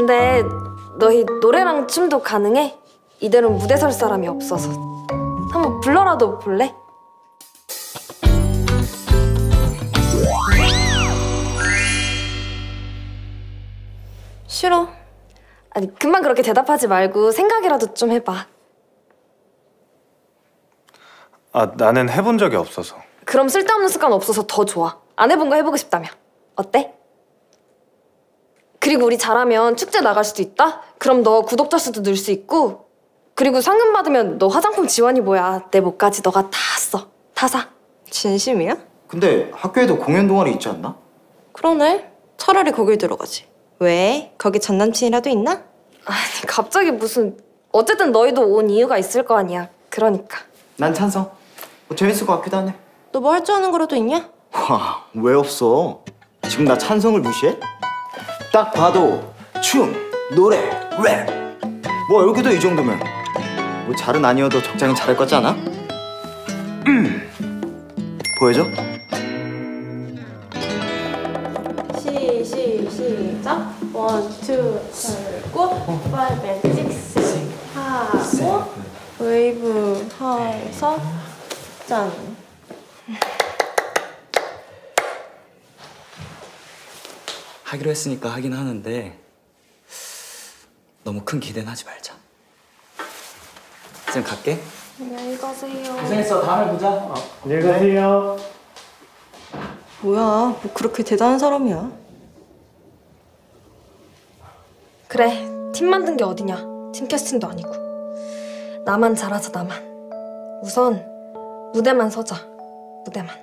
근데 너희 노래랑 춤도 가능해? 이대로 무대 설 사람이 없어서. 한번 불러라도 볼래? 싫어. 아니 금방 그렇게 대답하지 말고 생각이라도 좀 해봐. 아, 나는 해본 적이 없어서. 그럼 쓸데없는 습관 없어서 더 좋아. 안 해본 거 해보고 싶다며. 어때? 그리고 우리 잘하면 축제 나갈 수도 있다? 그럼 너 구독자 수도 늘 수 있고, 그리고 상금 받으면 너 화장품 지원이 뭐야. 내 몫까지 너가 다 써. 다 사. 진심이야? 근데 학교에도 공연 동아리 있지 않나? 그러네. 차라리 거길 들어가지. 왜? 거기 전 남친이라도 있나? 아니 갑자기 무슨. 어쨌든 너희도 온 이유가 있을 거 아니야. 그러니까. 난 찬성. 뭐 재밌을 것 같기도 하네. 너 뭐 할 줄 아는 거라도 있냐? 와, 왜 없어? 지금 나 찬성을 무시해? 딱 봐도 춤, 노래, 랩. 뭐 여기도 이 정도면 뭐 잘은 아니어도 적당히 잘할 것 같지 않아? 보여줘? 시작. 1, 2, 3, 5, 5, 6 하고 웨이브 해서 짠. 하기로 했으니까 하긴 하는데 너무 큰 기대는 하지 말자. 쌤 갈게. 안녕히 가세요. 고생했어. 다음에 보자. 안녕히 가세요. 뭐야, 뭐 그렇게 대단한 사람이야. 그래, 팀 만든 게 어디냐. 팀 캐스팅도 아니고. 나만 잘하자, 나만. 우선 무대만 서자. 무대만.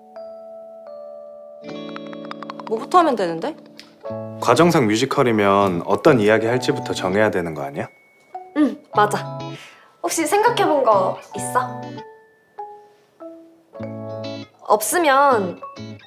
뭐부터 하면 되는데? 과정상 뮤지컬이면 어떤 이야기 할지부터 정해야 되는 거 아니야? 응, 맞아. 혹시 생각해본 거 있어? 없으면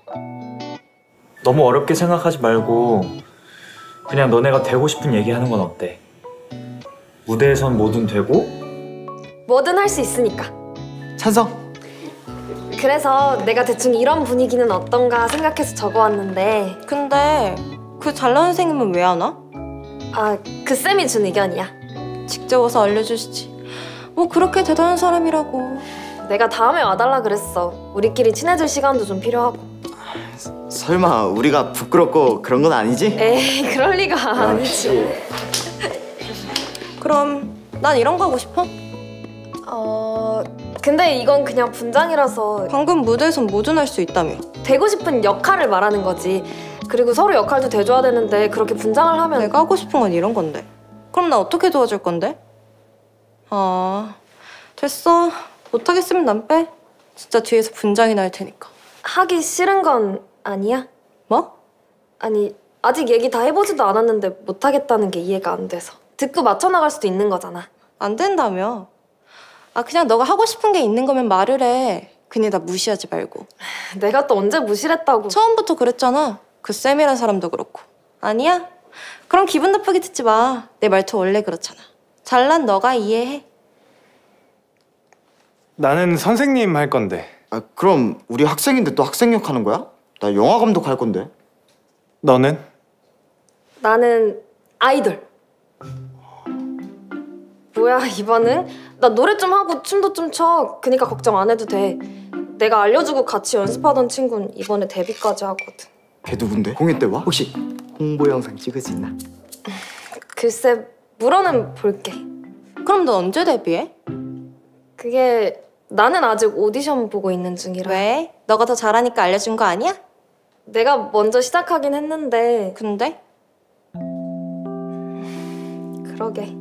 너무 어렵게 생각하지 말고 그냥 너네가 되고 싶은 얘기하는 건 어때? 무대에선 뭐든 되고 뭐든 할 수 있으니까. 찬성. 그래서 내가 대충 이런 분위기는 어떤가 생각해서 적어왔는데, 근데 그 잘나온 선생님은 왜 안 와? 아, 그 쌤이 준 의견이야. 직접 와서 알려주시지. 뭐 그렇게 대단한 사람이라고. 내가 다음에 와달라 그랬어. 우리끼리 친해질 시간도 좀 필요하고. 설마 우리가 부끄럽고 그런 건 아니지? 에이, 그럴 리가 아니지. 그럼 난 이런 거 하고 싶어. 근데 이건 그냥 분장이라서. 방금 무대에선 뭐든 할 수 있다며. 되고 싶은 역할을 말하는 거지. 그리고 서로 역할도 대줘야 되는데 그렇게 분장을 하면. 내가 하고 싶은 건 이런 건데. 그럼 나 어떻게 도와줄 건데? 아, 됐어. 못하겠으면 난 빼. 진짜 뒤에서 분장이나 할 테니까. 하기 싫은 건 아니야? 뭐? 아니, 아직 얘기 다 해보지도 않았는데 못하겠다는 게 이해가 안 돼서. 듣고 맞춰나갈 수도 있는 거잖아. 안 된다며. 아, 그냥 너가 하고 싶은 게 있는 거면 말을 해. 그냥 나 무시하지 말고. 내가 또 언제 무시했다고. 처음부터 그랬잖아. 그 쌤이란 사람도 그렇고. 아니야? 그럼 기분 나쁘게 듣지 마. 내 말투 원래 그렇잖아. 잘난 너가 이해해. 나는 선생님 할 건데. 아, 그럼 우리 학생인데 또 학생역 하는 거야? 나 영화 감독 할 건데. 너는? 나는 아이돌. 뭐야 이 반응? 나 노래 좀 하고 춤도 좀 춰. 그니까 걱정 안 해도 돼. 내가 알려주고 같이 연습하던 친구는 이번에 데뷔까지 하거든. 걔 누군데? 공연 때 와? 혹시 홍보 영상 찍을 수 있나? 글쎄, 물어는 볼게. 그럼 너 언제 데뷔해? 그게 나는 아직 오디션 보고 있는 중이라. 왜? 너가 더 잘하니까 알려준 거 아니야? 내가 먼저 시작하긴 했는데. 근데? 그러게.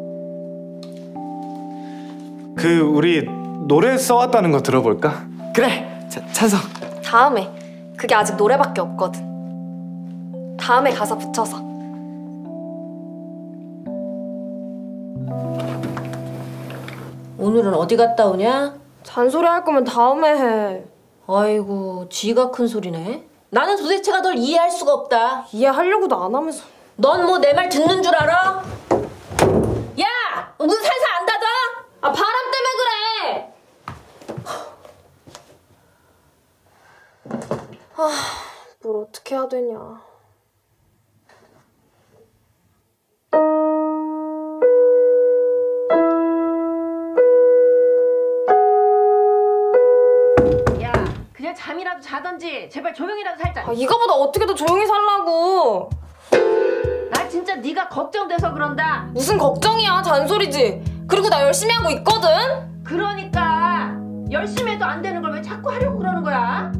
우리 노래 써왔다는 거 들어볼까? 그래! 찬성! 다음에. 그게 아직 노래밖에 없거든. 다음에 가사 붙여서. 오늘은 어디 갔다 오냐? 잔소리 할 거면 다음에 해. 아이고, 쥐가 큰 소리네. 나는 도대체가 널 이해할 수가 없다. 이해하려고도 안 하면서. 넌 뭐 내 말 듣는 줄 알아? 야! 문 살살 안 닫아? 아, 바람 때문에 그래! 뭘 어떻게 해야 되냐. 그냥 잠이라도 자던지 제발 조용히라도 살자. 아, 이거보다 어떻게 더 조용히 살라고. 나 진짜 네가 걱정돼서 그런다. 무슨 걱정이야, 잔소리지. 그리고 나 열심히 하고 있거든. 그러니까 열심히 해도 안 되는 걸 왜 자꾸 하려고 그러는 거야?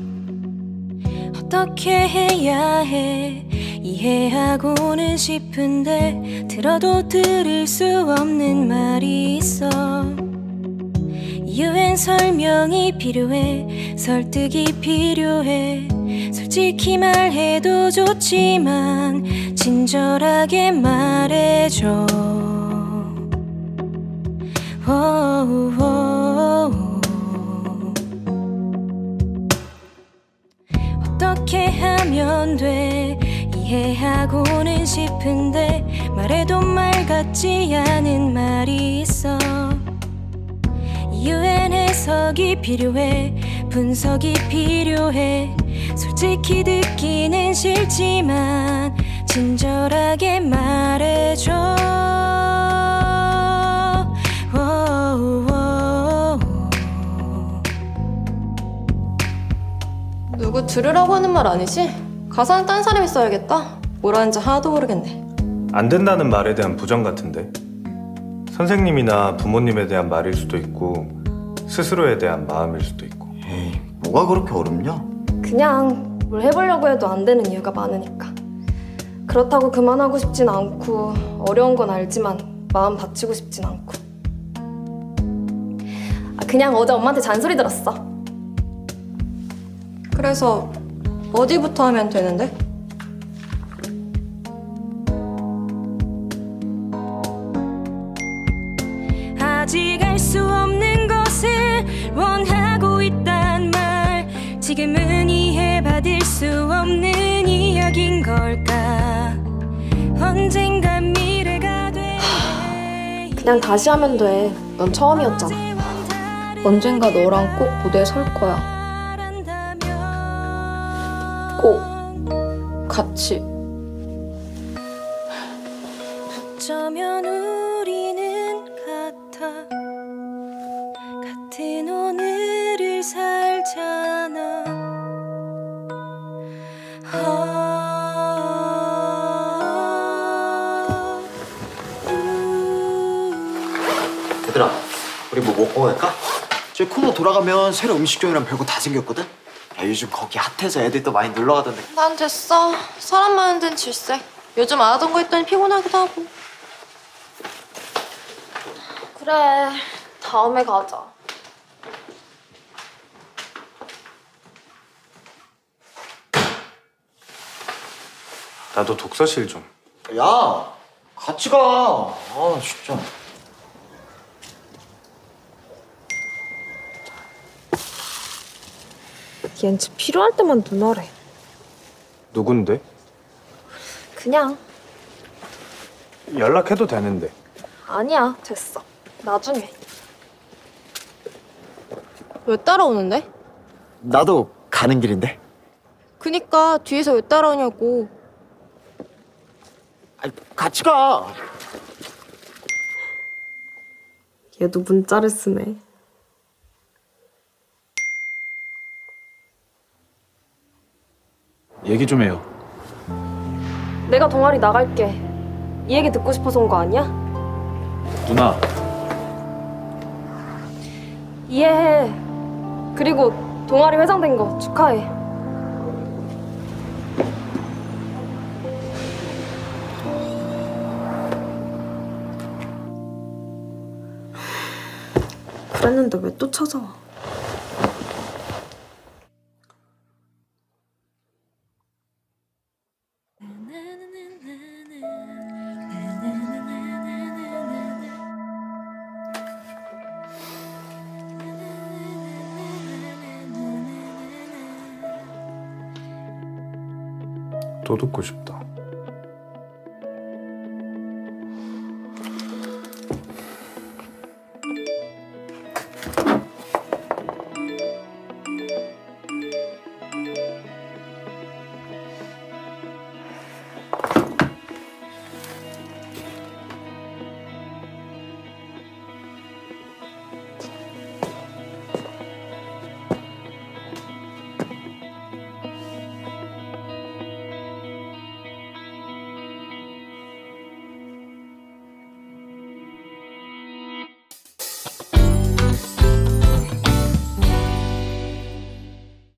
어떻게 해야 해 이해하고는 싶은데 들어도 들을 수 없는 말이 있어. 이유엔 설명이 필요해 설득이 필요해. 솔직히 말해도 좋지만 친절하게 말해줘. 어떻게 하면 돼 이해하고는 싶은데 말해도 말 같지 않은 말이 있어. 이유엔 해석이 필요해 분석이 필요해. 솔직히 듣기는 싫지만 친절하게 말해줘. 누구 들으라고 하는 말 아니지? 가사는 딴 사람이 써야겠다. 뭐라는지 하나도 모르겠네. 안 된다는 말에 대한 부정 같은데? 선생님이나 부모님에 대한 말일 수도 있고 스스로에 대한 마음일 수도 있고. 에이, 뭐가 그렇게 어렵냐? 그냥 뭘 해보려고 해도 안 되는 이유가 많으니까. 그렇다고 그만하고 싶진 않고 어려운 건 알지만 마음 다치고 싶진 않고. 그냥 어제 엄마한테 잔소리 들었어. 그래서 어디부터 하면 되는데? 아직 알 수 없는 것을 원하고 있단 말. 지금은 이해받을 수 없는 이야기인 걸까. 언젠간 미래가 돼. 그냥 다시 하면 돼. 넌 처음이었잖아. 언젠가 너랑 꼭 무대에 설 거야. 꼭 같이. 어쩌면 우리는 같은 오늘을 살잖아. 얘들아, 우리 뭐 먹고 갈까? 저 코너 돌아가면 새로 음식점이랑 별거 다 생겼거든? 야, 요즘 거기 핫해서 애들 또 많이 놀러 가던데. 난 됐어. 사람 많은 데는 질색. 요즘 안 하던 거 했더니 피곤하기도 하고. 그래, 다음에 가자. 나도 독서실 좀. 야, 같이 가. 아, 진짜. 얜지 필요할 때만 누나래. 누군데? 그냥. 연락해도 되는데. 아니야, 됐어. 나중에. 왜 따라오는데? 나도 가는 길인데. 그니까 뒤에서 왜 따라오냐고. 아니, 같이 가. 얘도 문자를 쓰네. 얘기 좀 해요. 내가 동아리 나갈게. 이 얘기 듣고 싶어서 온 거 아니야? 누나, 이해해. 그리고 동아리 회장 된 거 축하해. 그랬는데 왜 또 찾아와? 또 듣고 싶다.